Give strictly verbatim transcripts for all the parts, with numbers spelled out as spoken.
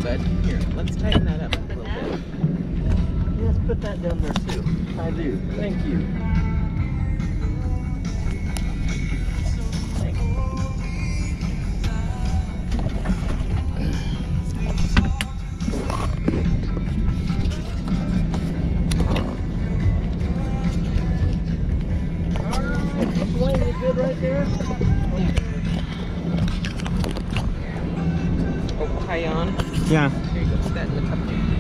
bud. Here, let's tighten that up a little bit. Yes, put that down there too. I do. Thank you. Thank you. Wayne, you good right there? Oh, high on. Yeah. Here you go. Put that in the cup.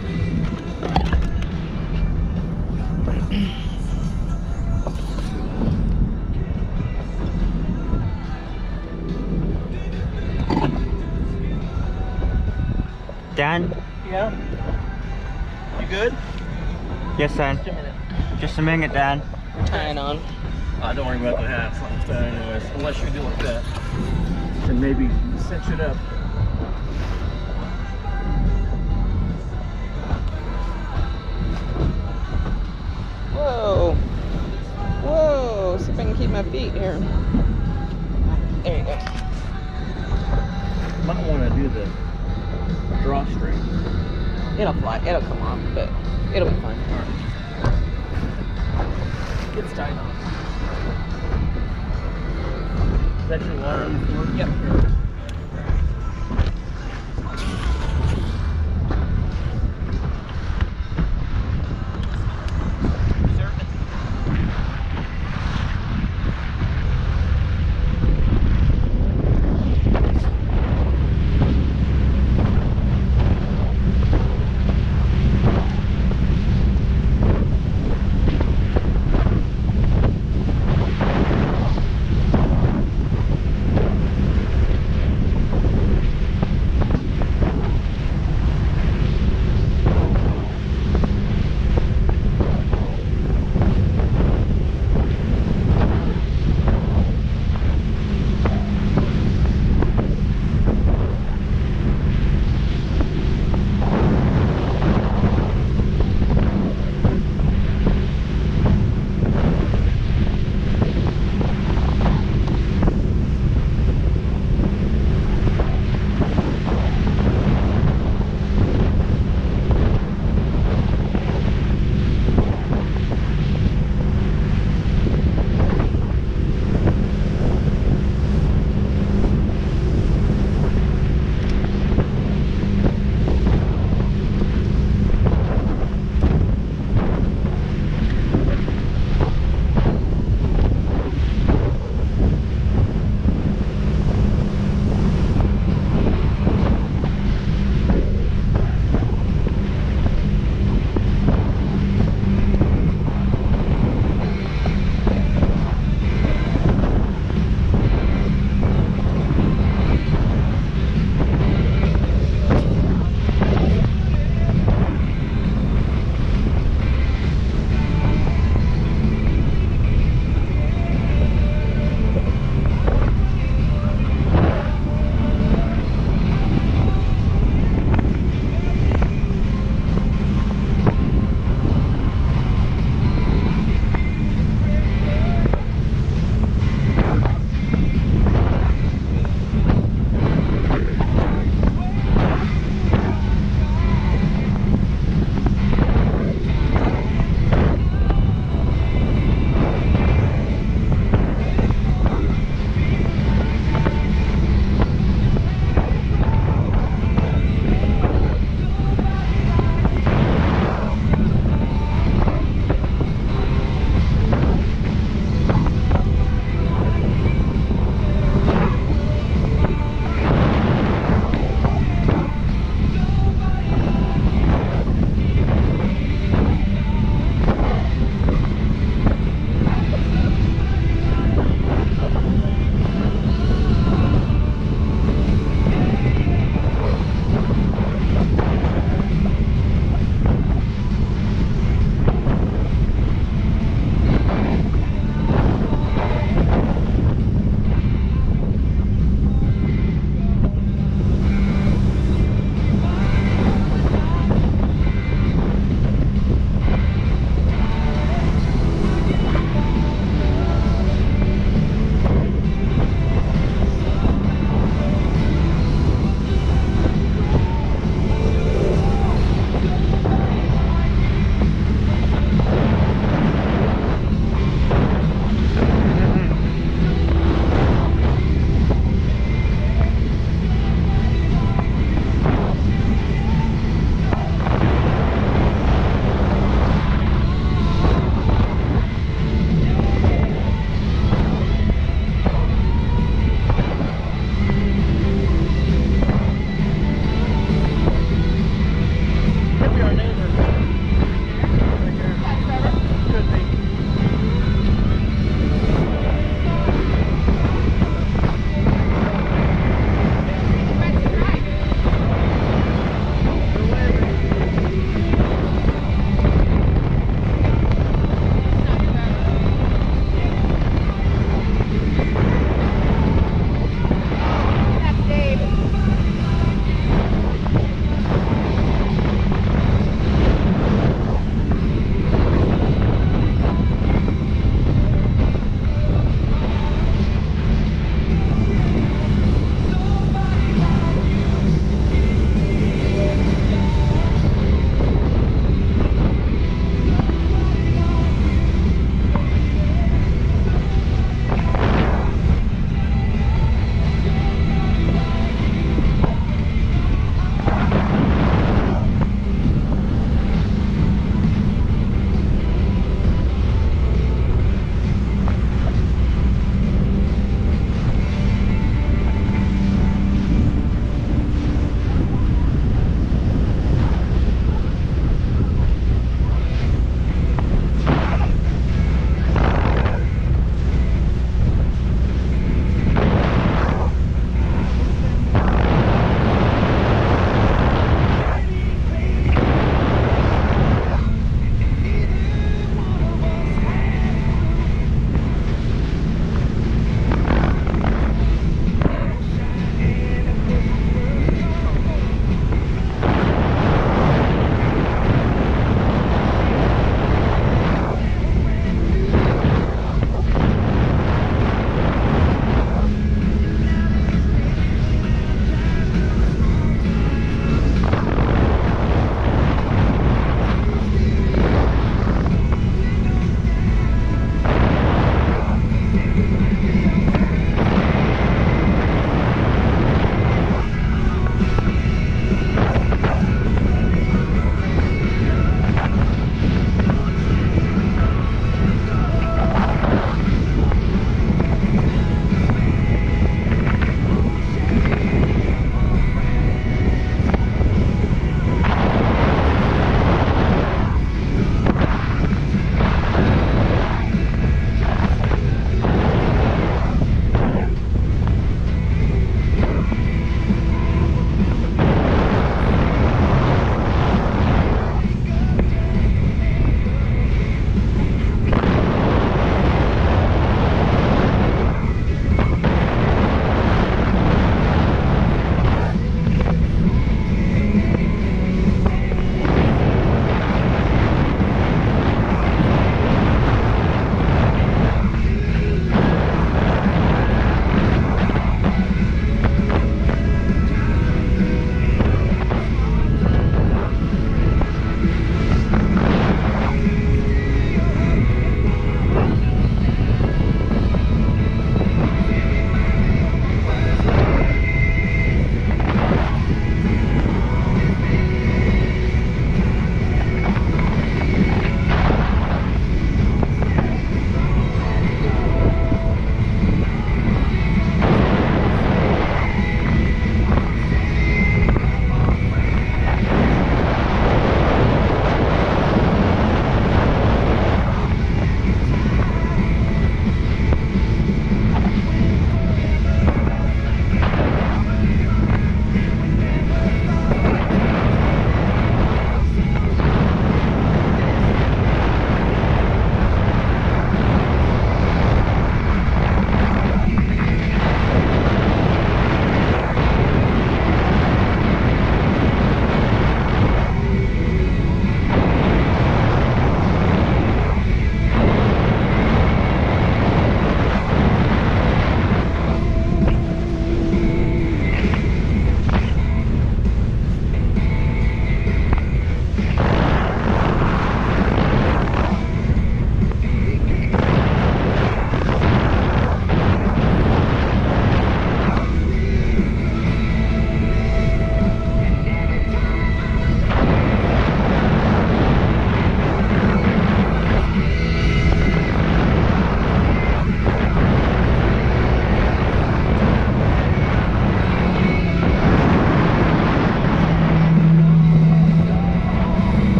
Dan? Yeah. You good? Yes, Dan. Just a minute. Just a minute, Dan. Tying on. Uh, don't worry about the hat. Something's done anyways. Unless you do like that. And maybe cinch it up. Whoa. Whoa. See if I can keep my feet here. There you go. Might want to do the drawstring. It'll fly. It'll come off, but it'll be fine. All right. It's tight on. Is that your water? Yep.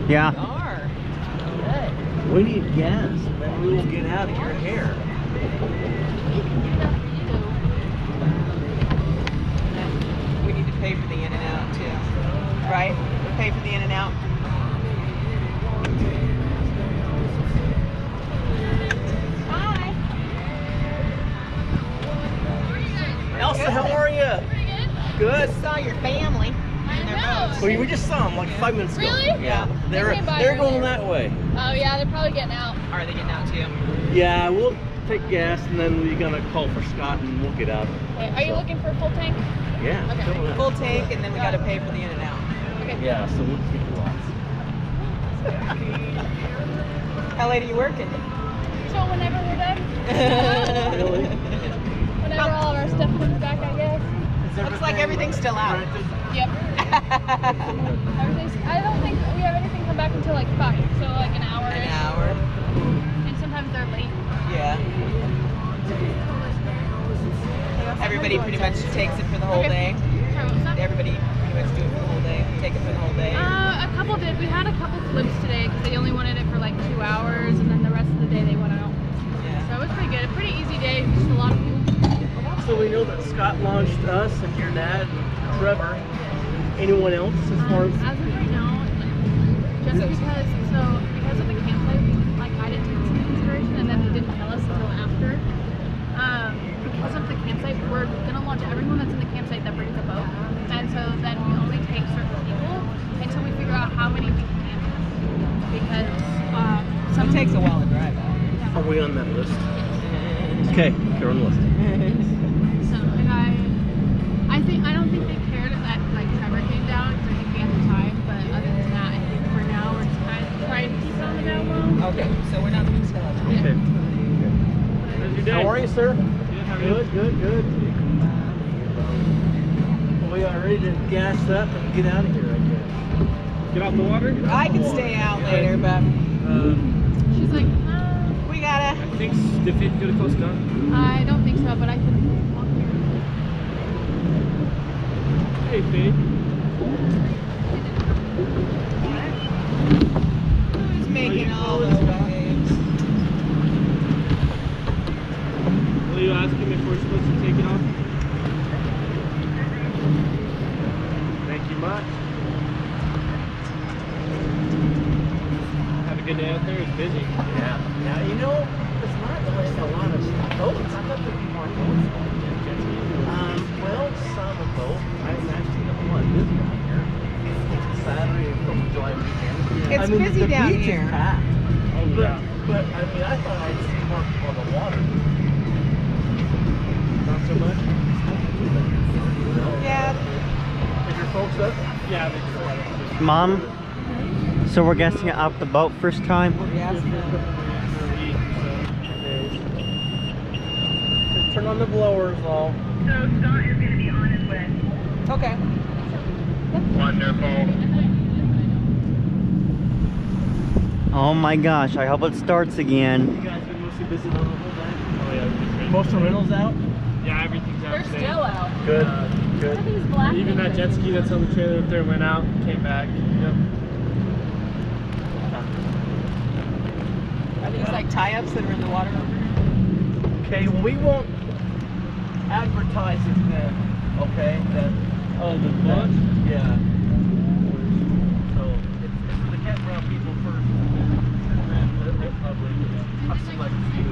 Yeah. We are. We need gas, and then we will get out of your hair. We need to pay for the in and out too. Right? Pay for the in and out. Hi. Elsa, how are you? Good. Just saw your family. And their boats. Well, we just saw them like five minutes ago. Really? Yeah. They They're came by they're going earlier. that way. Oh yeah, they're probably getting out. Are they getting out too? Yeah, we'll take gas and then we're gonna call for Scott and we'll get out. Okay, are you looking for a full tank? Yeah. Okay. fill it up. Full tank, and then we got to pay for the in and out. Okay. Yeah, so we'll get lots. How late are you working? So whenever we're done, Really? whenever all of our stuff comes back, I guess. Looks like everything's still out. Yep. Everything's, I don't think we have anything come back until like five, so like an hour. An hour. And sometimes they're late. Yeah. Everybody pretty much takes it for the whole Okay. day. Sorry, what was that? Everybody pretty much do it for the whole day. Take it for the whole day. Uh, a couple did. We had a couple flips today because they only wanted it for like two hours, and then the rest of the day they went out. Yeah. So it was pretty good. A pretty easy day. Just a lot of people. So we know that Scott launched us and your dad, Trevor. Anyone else as far Um, as? as of right now, just So- because, so because of the campsite, like I didn't take into consideration, and then they didn't tell us until after. Um, because of the campsite, we're gonna launch everyone that's in the campsite that brings a boat, and so then we only take certain people until we figure out how many we can. Because um, some It takes a while to drive out. Are we on that list? Okay, you're on the list. So and I, I think I don't think they cared that like Trevor came down because I think we had the time. But other than that, I think for now we're just kind of trying to keep it on the down low. Okay, so we're not going to sell it. Okay. How's your day? How are you, sir? Good, how are you? Good, good, good. Well, we are ready to gas up and get out of here, I guess. Get off the water? I can stay out later, but Uh, She's like, uh, we gotta. I think the fifth go to Coast Guard. I don't think so, but I can walk here. Hey, Faye. Who's making all those waves? Will you ask him if we're supposed to take it off? Thank you much. Have a good day out there. It's busy. Yeah. Yeah, you know, it's not really a lot of boats. I thought there'd be more boats. Um, well, some of both. I'm actually a lot busy out here. It's Saturday and Fourth of July weekend. It's I mean, busy the down beach here. Is packed. Oh, But, yeah. but I mean, I thought I'd see more people on the water. Not so much? Yeah. Is your folks up? Yeah, they just Mom, so we're guessing out the boat first time? Yes. Just turn on the blowers, all. So Scott is going to be on his way. Okay. Wonderful. Oh my gosh, I hope it starts again. You guys been mostly busy the whole day? Oh, yeah. Most of the rentals out? Yeah, everything's out They're today. still out. Good. Uh, Good. Everything's black. Even that jet ski that's on the trailer up there went out, came back. Yep. Are these like tie-ups that are in the water? Okay, well, we won't advertise it then, okay? That, Oh, the that, launch? yeah. So, it's, it's for the campground people first, and then the, the public. I'll select a few.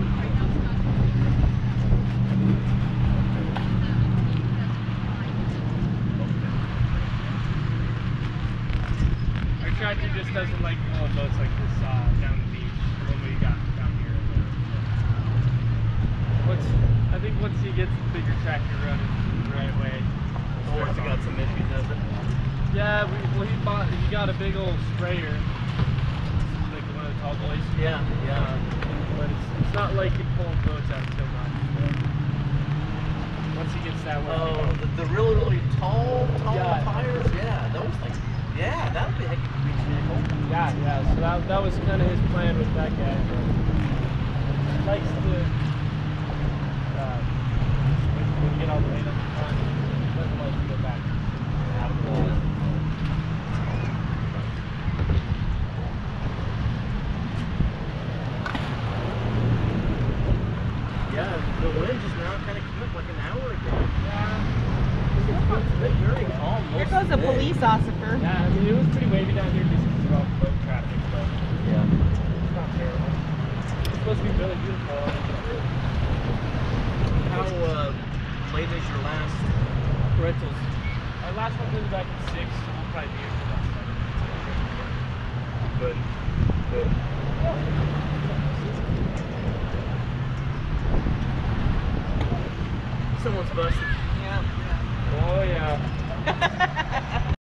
Our tractor just doesn't like little boats like this uh, down the beach. The one we got down here. Once, I think once he gets the bigger tractor running the right way. Or if you got some issues, does it? Yeah, we, well he bought, he got a big old sprayer, like one of the tall boys. Yeah, yeah. Uh, but it's, it's not like it pulls boats out so much. So once he gets that working. Oh, the, the really, really tall, tall Yeah. tires? Yeah, those things. Yeah, that would be a heck of a beach vehicle. Yeah, yeah. So that, that was kind of his plan with that guy. But he likes to, uh, when you get all the way up the front, he doesn't like to go back. Out of the wall. Here goes a police officer. Yeah, I mean, it was pretty wavy down here just because of all the boat traffic, but Yeah. it's not terrible. It's supposed to be really beautiful. How uh, late is your last rentals? Our last one was back at six, so we'll probably be here for about seven. Good. Good.